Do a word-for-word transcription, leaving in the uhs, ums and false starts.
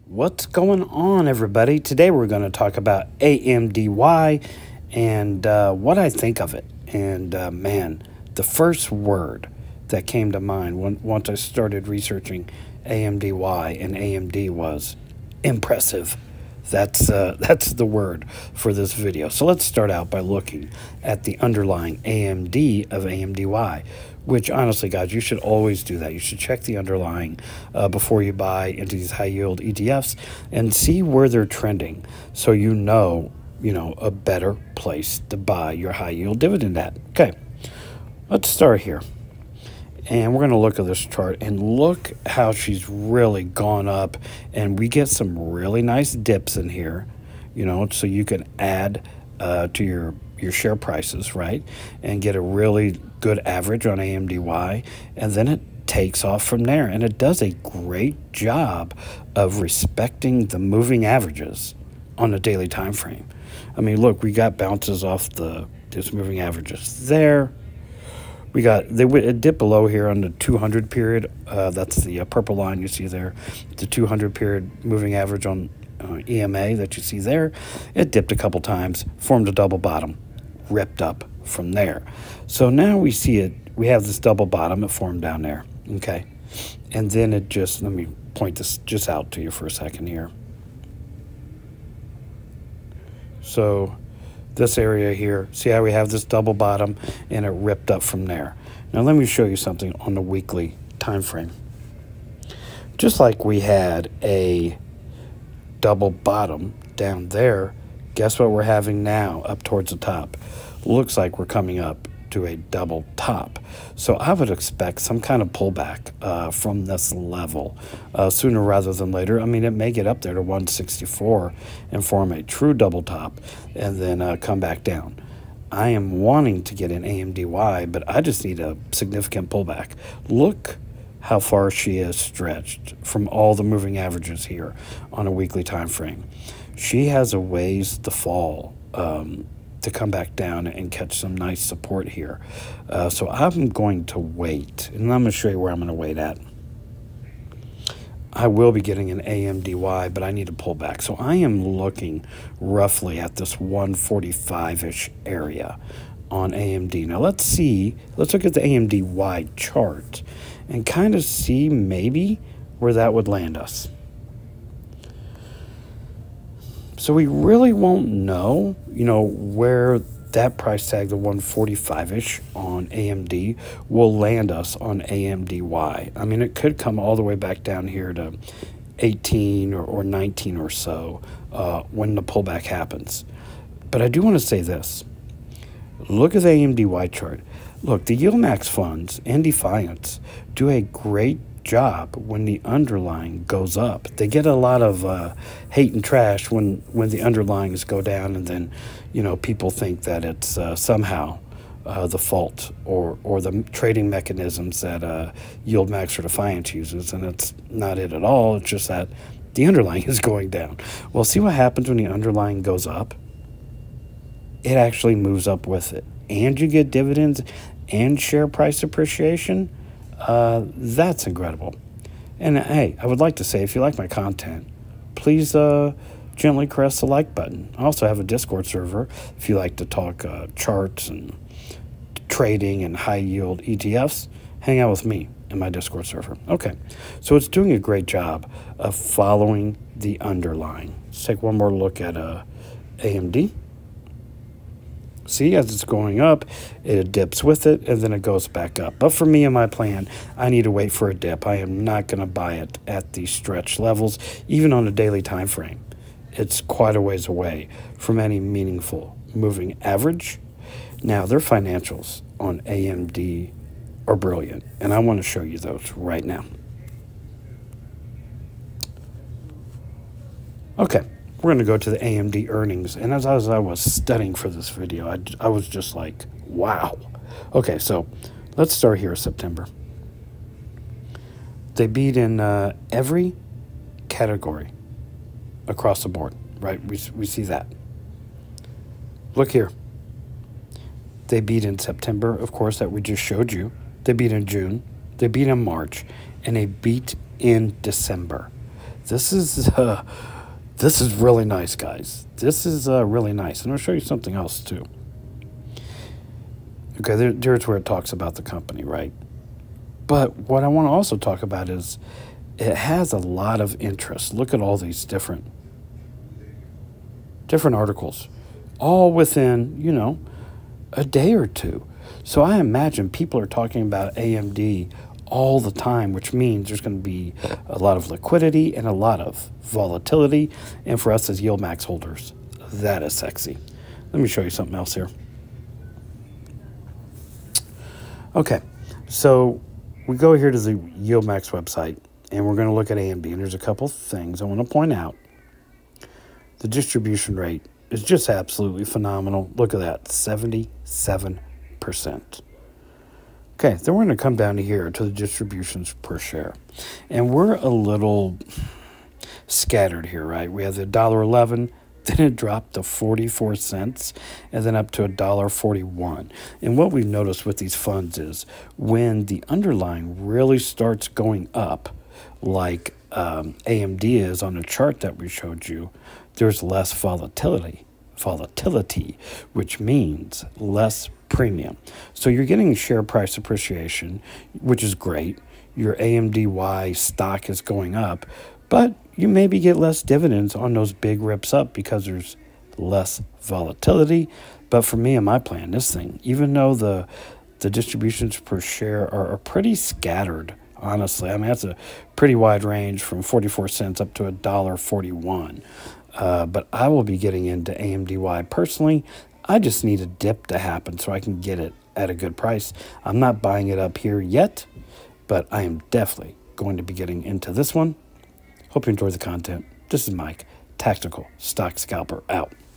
What's going on, everybody? Today we're going to talk about A M D Y and uh, what I think of it. And uh, man, the first word that came to mind when, once I started researching A M D Y and A M D was impressive. That's, uh, that's the word for this video. So let's start out by looking at the underlying A M D of A M D Y, which honestly, guys, you should always do that. You should check the underlying uh, before you buy into these high-yield E T Fs and see where they're trending so you know, you know, a better place to buy your high-yield dividend at. Okay, let's start here. And we're going to look at this chart and look how she's really gone up. And we get some really nice dips in here, you know, so you can add uh, to your, your share prices, right? And get a really good average on A M D Y. And then it takes off from there. And it does a great job of respecting the moving averages on a daily time frame. I mean, look, we got bounces off the this moving averages there. We got they a dip below here on the two hundred period. Uh, that's the uh, purple line you see there. The two hundred period moving average on uh, E M A that you see there. It dipped a couple times, formed a double bottom, ripped up from there. So now we see it. We have this double bottom. It formed down there. Okay, and then it just let me point this just out to you for a second here. So this area here, see how we have this double bottom and it ripped up from there. Now let me show you something on the weekly time frame. Just like we had a double bottom down there, guess what we're having now up towards the top? Looks like we're coming up to a double top. So I would expect some kind of pullback uh, from this level uh, sooner rather than later. I mean, it may get up there to one sixty-four and form a true double top and then uh, come back down. I am wanting to get an A M D Y, but I just need a significant pullback. Look how far she is stretched from all the moving averages here on a weekly time frame. She has a ways to fall um, to come back down and catch some nice support here. Uh, so I'm going to wait, and I'm going to show you where I'm going to wait at. I will be getting an A M D Y, but I need to pull back. So I am looking roughly at this one forty-five-ish area on A M D. Now let's see, let's look at the A M D Y chart and kind of see maybe where that would land us. So we really won't know, you know, where that price tag, the one forty-five-ish on A M D, will land us on A M D Y. I mean, it could come all the way back down here to eighteen or, or nineteen or so uh, when the pullback happens. But I do want to say this. Look at the A M D Y chart. Look, the YieldMax funds and Defiance do a great job when the underlying goes up. They get a lot of uh, hate and trash when when the underlyings go down, and then you know people think that it's uh, somehow uh, the fault or or the trading mechanisms that uh, YieldMax or Defiance uses, and it's not it at all. It's just that the underlying is going down. Well, see what happens when the underlying goes up? It actually moves up with it, and you get dividends and share price appreciation. Uh, that's incredible. And hey, I would like to say, if you like my content, please uh, gently caress the like button. I also have a Discord server if you like to talk uh, charts and trading and high yield E T Fs. Hang out with me in my Discord server. Okay, so it's doing a great job of following the underlying. Let's take one more look at uh, A M D. See, as it's going up, it dips with it, and then it goes back up. But for me and my plan, I need to wait for a dip. I am not going to buy it at these stretch levels, even on a daily time frame. It's quite a ways away from any meaningful moving average. Now, their financials on A M D are brilliant, and I want to show you those right now. Okay. We're going to go to the A M D earnings. And as, as I was studying for this video, I, I was just like, wow. Okay, so let's start here, September. They beat in uh, every category across the board, right? We, we see that. Look here. They beat in September, of course, that we just showed you. They beat in June. They beat in March. And they beat in December. this is uh, this is really nice, guys. This is uh, really nice. And I'll show you something else, too. Okay, there, there's where it talks about the company, right? But what I want to also talk about is it has a lot of interest. Look at all these different different articles, all within, you know, a day or two. So I imagine people are talking about A M D all the time, which means there's going to be a lot of liquidity and a lot of volatility. And for us as YieldMax holders, that is sexy. Let me show you something else here. Okay, so we go here to the YieldMax website, and we're going to look at A M D. And there's a couple things I want to point out. The distribution rate is just absolutely phenomenal. Look at that, seventy-seven percent. Okay, then we're going to come down to here to the distributions per share. And we're a little scattered here, right? We have the one dollar eleven, then it dropped to forty-four cents, and then up to one dollar forty-one. And what we've noticed with these funds is when the underlying really starts going up, like um, A M D is on the chart that we showed you, there's less volatility, volatility, which means less premium. So you're getting share price appreciation, which is great. Your A M D Y stock is going up, but you maybe get less dividends on those big rips up because there's less volatility. But for me and my plan, this thing, even though the the distributions per share are, are pretty scattered, honestly. I mean, that's a pretty wide range from forty-four cents up to one dollar forty-one. Uh, but I will be getting into A M D Y personally. I just need a dip to happen so I can get it at a good price. I'm not buying it up here yet, but I am definitely going to be getting into this one. Hope you enjoy the content. This is Mike, Tactical Stock Scalper, out.